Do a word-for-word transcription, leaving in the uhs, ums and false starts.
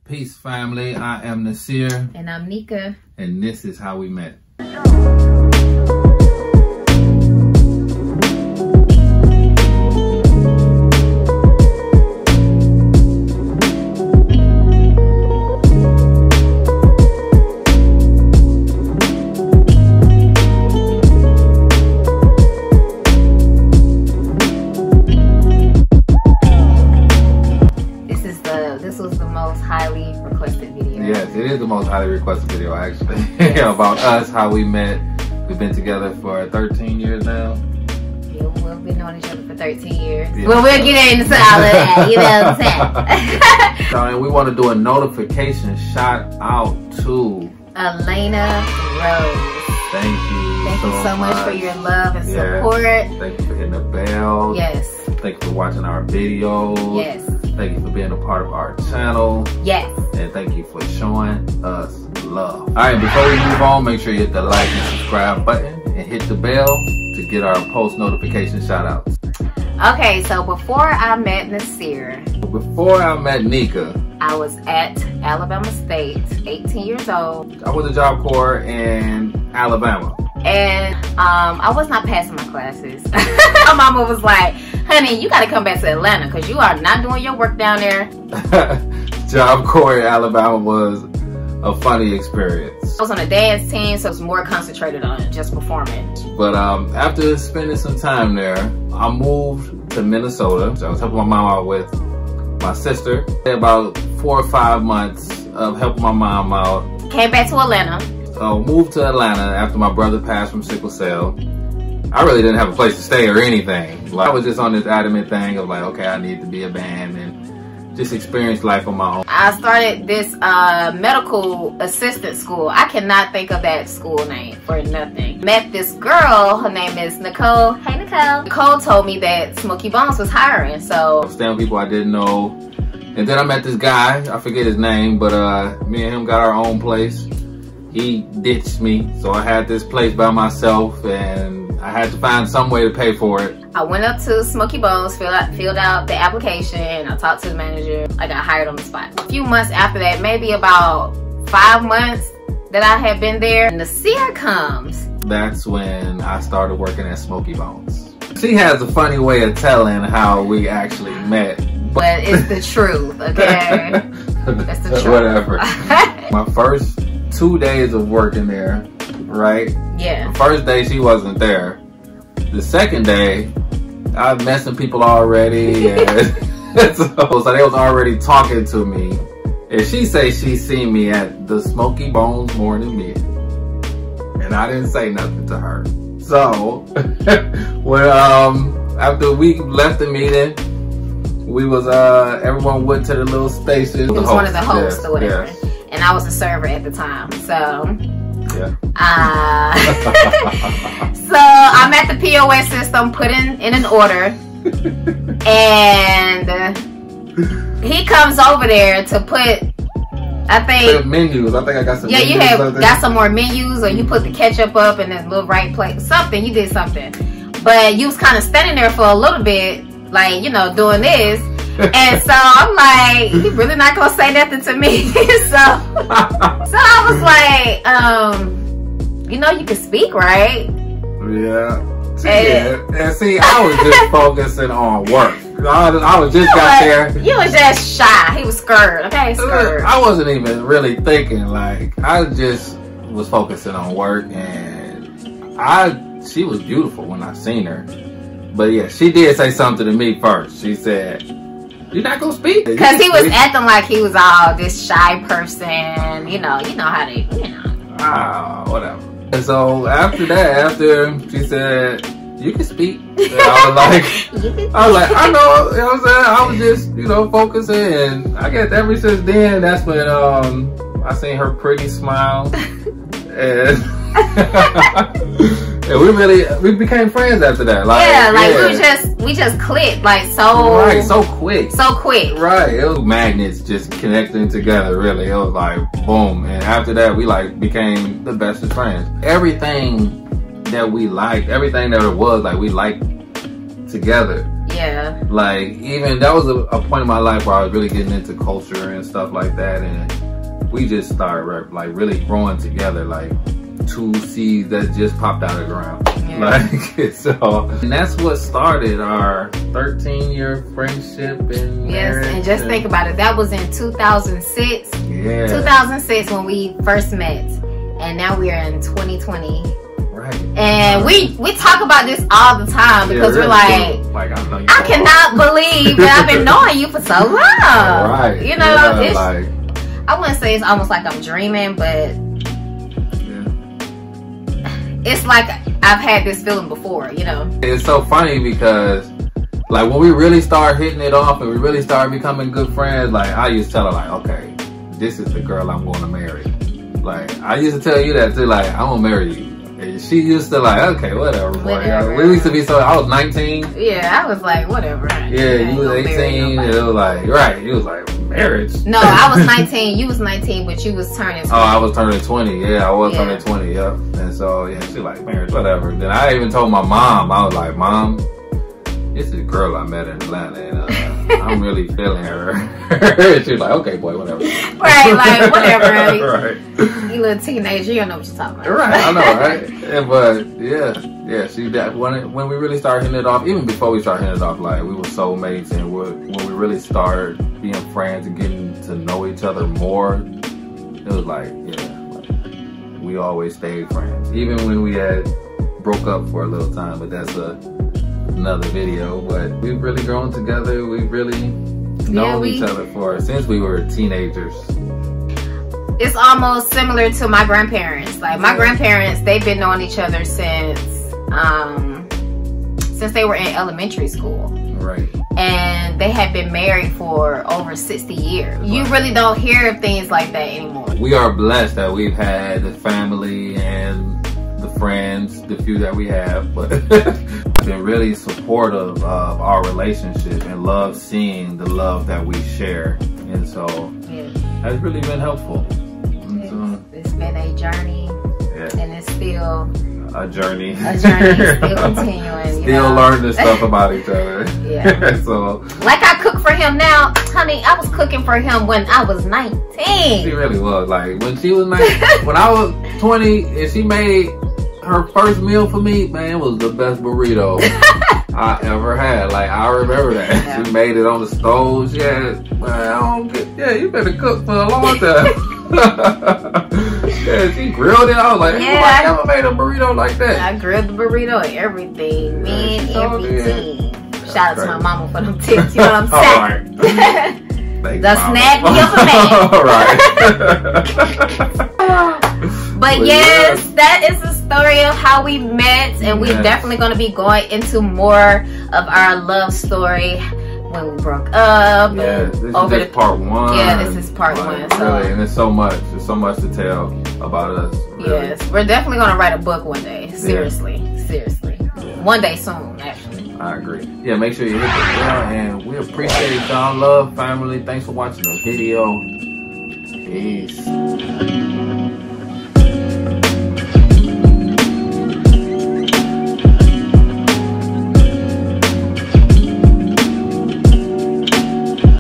Peace, family. I am Nasir. And I'm Nika. And this is how we met. Yes, it is the most highly requested video, actually. Yes. About us, how we met. We've been together for thirteen years now. Yeah, we've been knowing each other for thirteen years. Yeah. Well, we'll get into all of that, you know what I'm saying? So, and we want to do a notification shout out to Elena Rose. Thank you. Thank so you so much, much for your love and yes. support. Thank you for hitting the bell. Yes. Thank you for watching our videos. Yes. Thank you for being a part of our channel. Yes. And thank you for showing us love. All right, before we move on, make sure you hit the like and subscribe button and hit the bell to get our post notification shout outs. Okay, so before I met Nasir. Before I met Nika. I was at Alabama State, eighteen years old. I was a Job Corps in Alabama. And um, I was not passing my classes. My mama was like, honey, you got to come back to Atlanta because you are not doing your work down there. Job Corps in Alabama was a funny experience. I was on a dance team, so it was more concentrated on just performing. But um, after spending some time there, I moved to Minnesota. So I was helping my mom out with my sister. About four or five months of helping my mom out. Came back to Atlanta. Uh, moved to Atlanta after my brother passed from sickle cell. I really didn't have a place to stay or anything. Like, I was just on this adamant thing of like, okay, I need to be a band and just experience life on my own. I started this uh, medical assistant school. I cannot think of that school name for nothing. Met this girl, her name is Nicole. Hey Nicole. Nicole told me that Smokey Bones was hiring, so. Staying with people I didn't know. And then I met this guy, I forget his name, but uh, me and him got our own place. He ditched me, so I had this place by myself and I had to find some way to pay for it. I went up to Smokey Bones, filled out, filled out the application, I talked to the manager, I got hired on the spot. A few months after that, maybe about five months that I had been there, Nasir comes. That's when I started working at Smokey Bones. She has a funny way of telling how we actually met. But it's the truth, okay? That's the truth. Whatever. My first two days of working there, right? Yeah. The first day she wasn't there. The second day, I met some people already, and so, so they was already talking to me. And she say she seen me at the Smokey Bones morning meeting, and I didn't say nothing to her. So when um after we left the meeting, we was uh everyone went to the little station. It was host, one of the hosts yes, or whatever. Yes. And I was a server at the time, so yeah. Uh, so I'm at the P O S system, putting in an order, and he comes over there to put. I think menus. I think I got some. Yeah, menus you have got some more menus, or you put the ketchup up in this little right plate. Something you did something, but you was kind of standing there for a little bit, like you know, doing this. And so I'm like, he really not gonna say nothing to me. so, so I was like, um, you know, you can speak, right? Yeah. See, and, and see, I was just focusing on work. I, I was just got was, there. You was just shy. He was scared. Okay, scared. I wasn't even really thinking. Like, I just was focusing on work, and I, she was beautiful when I seen her. But yeah, she did say something to me first. She said, "You're not gonna speak?" Because he was acting like he was all this shy person. You know, you know how they, you know. Ah, whatever. And so after that, after she said, "You can speak," I was like, I was like, I know, you know what I'm saying? I was just, you know, focusing. And I guess ever since then, that's when um I seen her pretty smile. And and we really we became friends after that. Like, yeah, like yeah. we just we just clicked like so right, so quick, so quick. Right, it was magnets just connecting together. Really, it was like boom. And after that, we like became the best of friends. Everything that we liked, everything that it was, like we liked together. Yeah. Yeah. Like, even that was a, a point in my life where I was really getting into culture and stuff like that, and we just started like really growing together, like two seeds that just popped out of the ground. Yeah. Like, so, and that's what started our thirteen year friendship and yes. marriage. And just and, think about it. That was in two thousand six. Yeah. two thousand six when we first met, and now we are in twenty twenty. Right. And we we talk about this all the time because yeah, really we're like, like I, know you I cannot believe that I've been knowing you for so long. Right. You know, yeah, it's, like, I wouldn't say it's almost like I'm dreaming, but it's like I've had this feeling before, you know. It's so funny because, like, when we really start hitting it off and we really start becoming good friends, like, I used to tell her, like, okay, this is the girl I'm going to marry. Like, I used to tell you that too, like, I'm going to marry you. And she used to, like, okay, whatever, boy. Whatever. We used to be so, I was nineteen. Yeah, I was like, whatever. Yeah, you was eighteen. And it was like, right, it was like, marriage. No, I was nineteen. You was nineteen, but you was turning twenty. Oh, I was turning twenty. Yeah, I was yeah. turning twenty. Yep. And so, yeah, she like, marriage, whatever. Then I even told my mom, I was like, Mom, this is a girl I met in Atlanta, and uh, I'm really feeling her. She was like, okay, boy, whatever. Right, like, whatever. Right. You little teenager, you don't know what you're talking about. Right, I know, right? Yeah, but, yeah, yeah, she, that, when, it, when we really started hitting it off, even before we started hitting it off, like, we were soulmates, and we're, when we really started being friends and getting to know each other more, it was like, yeah, like, we always stayed friends. Even when we had broke up for a little time, but that's a, another video. But we've really grown together. We've really known yeah, we, each other for since we were teenagers. It's almost similar to my grandparents. Like, my grandparents, they've been knowing each other since um, since they were in elementary school. Right. And they had been married for over sixty years. Right. You really don't hear of things like that anymore. We are blessed that we've had the family and the friends, the few that we have, but been really supportive of our relationship and love seeing the love that we share. And so yeah. That's really been helpful. It's, so, it's been a journey, yeah. And it's still a journey. A journey, still continuing. Still you know? learning stuff about each other. Yeah. So, like I cook for him now, honey. I was cooking for him when I was nineteen. She really was. Like when she was nineteen, when I was twenty, and she made her first meal for me. Man, it was the best burrito I ever had. Like I remember that. Yeah. She made it on the stove. She had, man, I don't get, yeah, you better cook for a long time. Yeah, she grilled it. I was like, yeah, I never made a burrito like that. I grilled the burrito and everything, man, yeah, everything. Shout out to my mama for them tips. You know what I'm saying? All right. The snag me up a man. All right. But, but yes, yeah. That is the story of how we met, and we're yes. definitely going to be going into more of our love story when we broke up. Yeah, this is over just the, part one. Yeah, this is part like, one. So. Really, and there's so much, there's so much to tell about us. Really. Yes, we're definitely going to write a book one day. Seriously, yeah. seriously, yeah. One day soon, actually. I agree. Yeah, make sure you hit the bell, and we appreciate y'all. Love, family. Thanks for watching the video. Peace.